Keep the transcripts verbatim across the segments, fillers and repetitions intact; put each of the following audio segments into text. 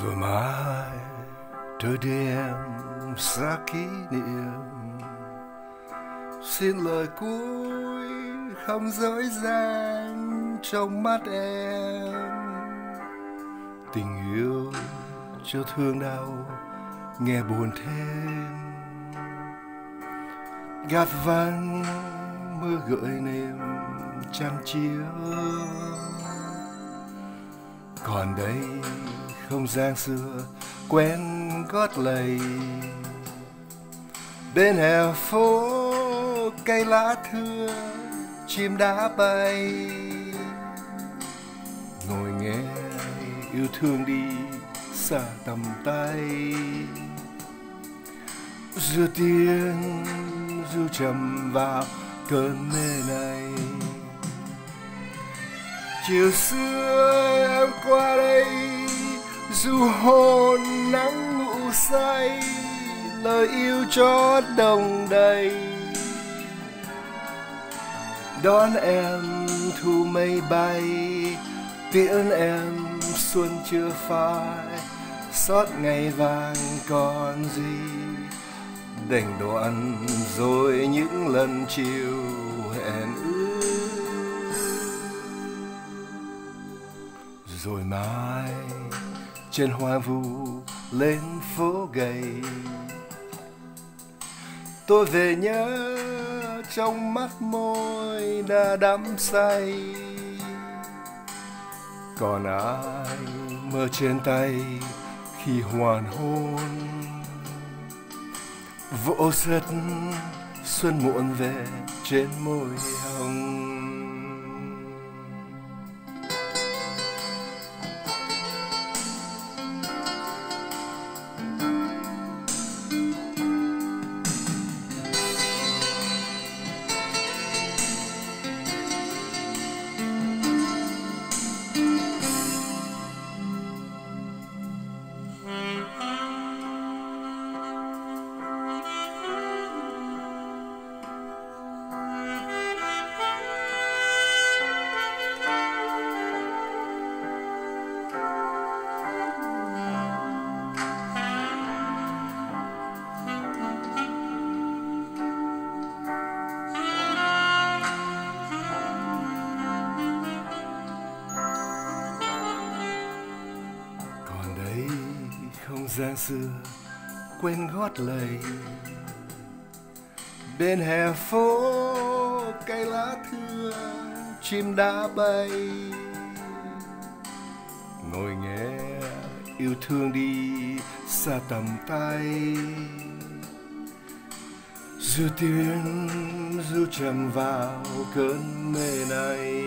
Rồi mai tôi đưa em ra kỷ niệm, xin lời cuối không dối gian trong mắt em. Tình yêu cho thương đau nghe buồn thêm, gạt vang mưa gợi nệm trăng chiếu. Còn đây không gian xưa quen gót lầy, bên hè phố cây lá thưa chim đã bay. Ngồi nghe yêu thương đi xa tầm tay, ru tiếng ru trầm vào cơn mê này. Chiều xưa em qua đây du hôn nắng ngủ say, lời yêu chót đồng đầy. Đón em thu mây bay, tiễn em xuân chưa phai. Xót ngày vàng còn gì, đành đoạn rồi những lần chiều hẹn ước. Rồi mai trên hoang vu lên phố gầy, tôi về nhớ trong mắt môi đã đắm say. Còn ai mơ trên tay khi hoàn hôn, vỗ giật xuân muộn về trên môi hồng. Không gian xưa quên gót lầy, bên hè phố cây lá thưa chim đã bay. Ngồi nghe yêu thương đi xa tầm tay, ru tiếng ru trầm vào cơn mê này.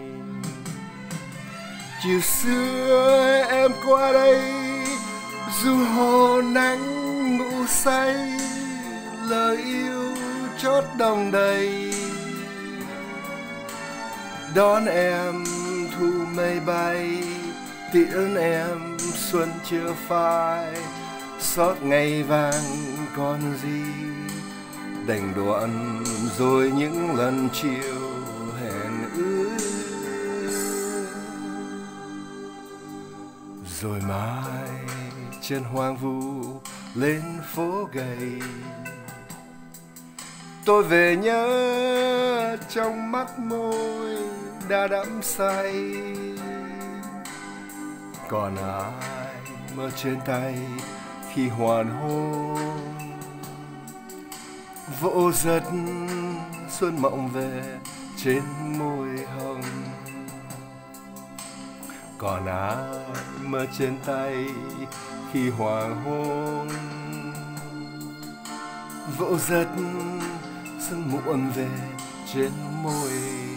Chiều xưa em qua đây du hôn nắng ngủ say, lời yêu chót đồng đầy. Đón em thu mây bay, tiễn em xuân chưa phai. Xót ngày vàng còn gì, đành đoạn rồi những lần chiều hẹn ước. Rồi mai trên hoang vu lên phố gầy, tôi về nhớ trong mắt môi đã đắm say. Còn ai mơ trên tay khi hoàn hôn, vỗ giật xuân mộng về trên môi hồng. Còn ai mơ trên tay khi hoàng hôn, vỗ giật xuân muộn về trên môi